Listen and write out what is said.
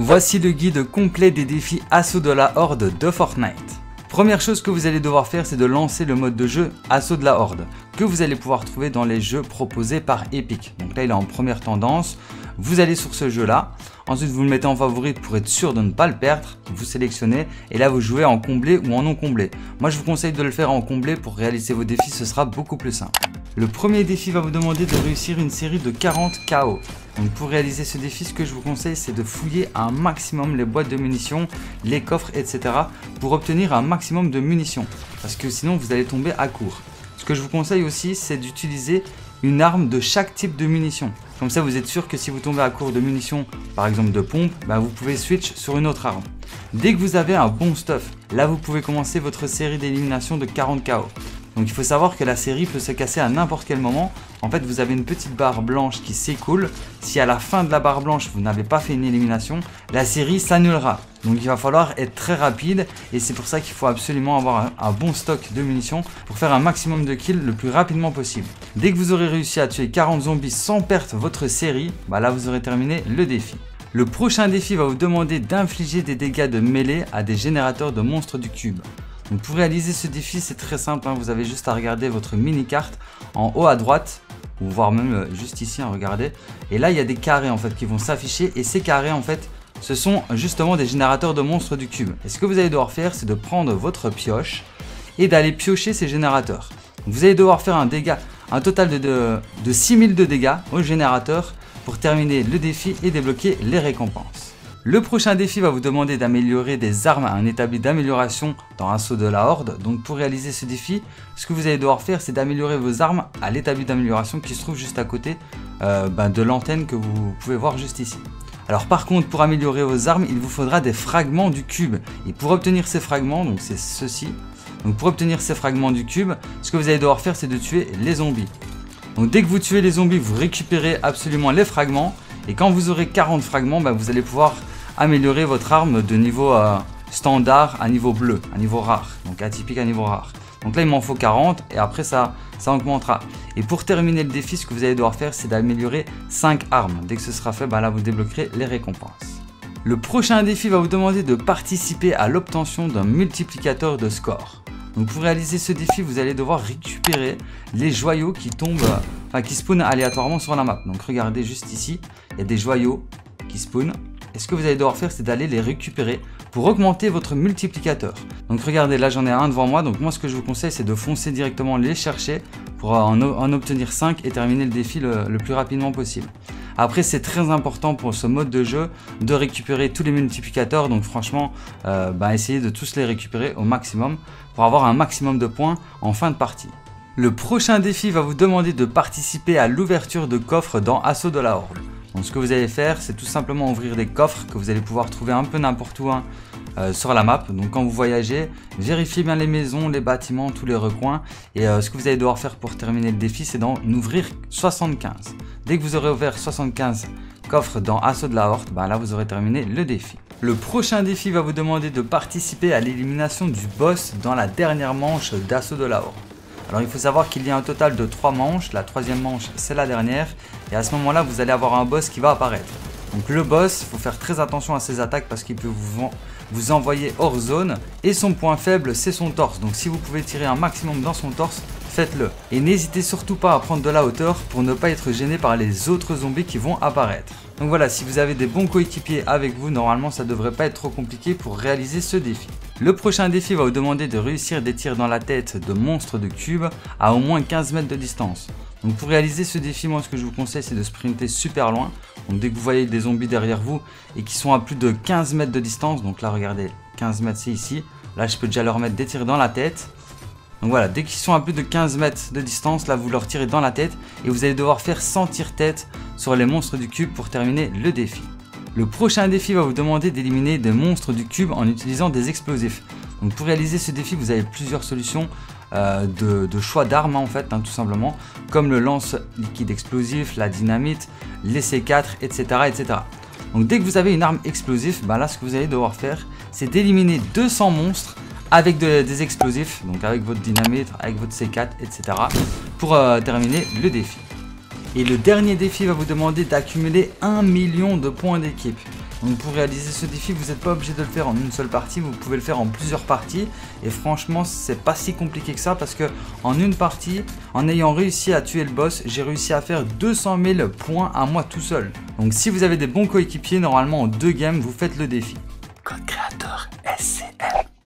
Voici le guide complet des défis Assaut de la Horde de Fortnite. Première chose que vous allez devoir faire, c'est de lancer le mode de jeu Assaut de la Horde, que vous allez pouvoir trouver dans les jeux proposés par Epic. Donc là il est en première tendance, vous allez sur ce jeu là, ensuite vous le mettez en favori pour être sûr de ne pas le perdre, vous sélectionnez et là vous jouez en comblé ou en non comblé. Moi je vous conseille de le faire en comblé pour réaliser vos défis, ce sera beaucoup plus simple. Le premier défi va vous demander de réussir une série de 40 KO. Donc pour réaliser ce défi, ce que je vous conseille, c'est de fouiller un maximum les boîtes de munitions, les coffres, etc. pour obtenir un maximum de munitions. Parce que sinon, vous allez tomber à court. Ce que je vous conseille aussi, c'est d'utiliser une arme de chaque type de munitions. Comme ça, vous êtes sûr que si vous tombez à court de munitions, par exemple de pompe, vous pouvez switch sur une autre arme. Dès que vous avez un bon stuff, là vous pouvez commencer votre série d'élimination de 40 KO. Donc il faut savoir que la série peut se casser à n'importe quel moment. En fait, vous avez une petite barre blanche qui s'écoule. Si à la fin de la barre blanche, vous n'avez pas fait une élimination, la série s'annulera. Donc il va falloir être très rapide et c'est pour ça qu'il faut absolument avoir un bon stock de munitions pour faire un maximum de kills le plus rapidement possible. Dès que vous aurez réussi à tuer 40 zombies sans perdre votre série, là vous aurez terminé le défi. Le prochain défi va vous demander d'infliger des dégâts de mêlée à des générateurs de monstres du cube. Donc pour réaliser ce défi, c'est très simple, vous avez juste à regarder votre mini-carte en haut à droite, ou voire même juste ici, regardez. Et là, il y a des carrés en fait qui vont s'afficher et ces carrés en fait, ce sont justement des générateurs de monstres du cube. Et ce que vous allez devoir faire, c'est de prendre votre pioche et d'aller piocher ces générateurs. Donc vous allez devoir faire un total de 6000 de dégâts au générateur pour terminer le défi et débloquer les récompenses. Le prochain défi va vous demander d'améliorer des armes à un établi d'amélioration dans Assaut de la Horde. Donc pour réaliser ce défi, ce que vous allez devoir faire, c'est d'améliorer vos armes à l'établi d'amélioration qui se trouve juste à côté de l'antenne que vous pouvez voir juste ici. Alors par contre, pour améliorer vos armes, il vous faudra des fragments du cube. Et pour obtenir ces fragments, donc c'est ceci. Donc pour obtenir ces fragments du cube, ce que vous allez devoir faire, c'est de tuer les zombies. Donc dès que vous tuez les zombies, vous récupérez absolument les fragments. Et quand vous aurez 40 fragments, vous allez pouvoir améliorer votre arme de niveau standard à niveau bleu, à niveau rare, donc atypique à niveau rare. Donc là il m'en faut 40 et après ça augmentera. Et pour terminer le défi, ce que vous allez devoir faire, c'est d'améliorer 5 armes. Dès que ce sera fait, là vous débloquerez les récompenses. Le prochain défi va vous demander de participer à l'obtention d'un multiplicateur de score. Donc pour réaliser ce défi, vous allez devoir récupérer les joyaux qui tombent, qui spawnent aléatoirement sur la map. Donc regardez juste ici, il y a des joyaux qui spawnent. Et ce que vous allez devoir faire, c'est d'aller les récupérer pour augmenter votre multiplicateur. Donc regardez, là j'en ai un devant moi. Donc moi ce que je vous conseille, c'est de foncer directement les chercher pour en obtenir 5 et terminer le défi le plus rapidement possible. Après c'est très important pour ce mode de jeu de récupérer tous les multiplicateurs. Donc franchement, essayez de tous les récupérer au maximum pour avoir un maximum de points en fin de partie. Le prochain défi va vous demander de participer à l'ouverture de coffres dans Assaut de la Horde. Donc ce que vous allez faire, c'est tout simplement ouvrir des coffres que vous allez pouvoir trouver un peu n'importe où sur la map. Donc quand vous voyagez, vérifiez bien les maisons, les bâtiments, tous les recoins. Et ce que vous allez devoir faire pour terminer le défi, c'est d'en ouvrir 75. Dès que vous aurez ouvert 75 coffres dans Assaut de la Horde, là vous aurez terminé le défi. Le prochain défi va vous demander de participer à l'élimination du boss dans la dernière manche d'Assaut de la Horde. Alors il faut savoir qu'il y a un total de 3 manches, la troisième manche c'est la dernière et à ce moment là vous allez avoir un boss qui va apparaître. Donc le boss, il faut faire très attention à ses attaques parce qu'il peut vous envoyer hors zone et son point faible c'est son torse. Donc si vous pouvez tirer un maximum dans son torse, faites-le. Et n'hésitez surtout pas à prendre de la hauteur pour ne pas être gêné par les autres zombies qui vont apparaître. Donc voilà, si vous avez des bons coéquipiers avec vous, normalement ça ne devrait pas être trop compliqué pour réaliser ce défi. Le prochain défi va vous demander de réussir des tirs dans la tête de monstres de cube à au moins 15 mètres de distance. Donc pour réaliser ce défi, moi ce que je vous conseille c'est de sprinter super loin. Donc dès que vous voyez des zombies derrière vous et qui sont à plus de 15 mètres de distance, donc là regardez, 15 mètres c'est ici, là je peux déjà leur mettre des tirs dans la tête. Donc voilà, dès qu'ils sont à plus de 15 mètres de distance, là vous leur tirez dans la tête et vous allez devoir faire 100 tirs tête sur les monstres du cube pour terminer le défi. Le prochain défi va vous demander d'éliminer des monstres du cube en utilisant des explosifs. Donc pour réaliser ce défi, vous avez plusieurs solutions de choix d'armes en fait, tout simplement, comme le lance liquide explosif, la dynamite, les C4, etc., etc. Donc dès que vous avez une arme explosive, là ce que vous allez devoir faire, c'est d'éliminer 200 monstres avec des explosifs, donc avec votre dynamite, avec votre C4, etc. pour terminer le défi. Et le dernier défi va vous demander d'accumuler 1 million de points d'équipe. Donc pour réaliser ce défi, vous n'êtes pas obligé de le faire en une seule partie, vous pouvez le faire en plusieurs parties. Et franchement, c'est pas si compliqué que ça parce que en une partie, en ayant réussi à tuer le boss, j'ai réussi à faire 200 000 points à moi tout seul. Donc si vous avez des bons coéquipiers, normalement en 2 games, vous faites le défi.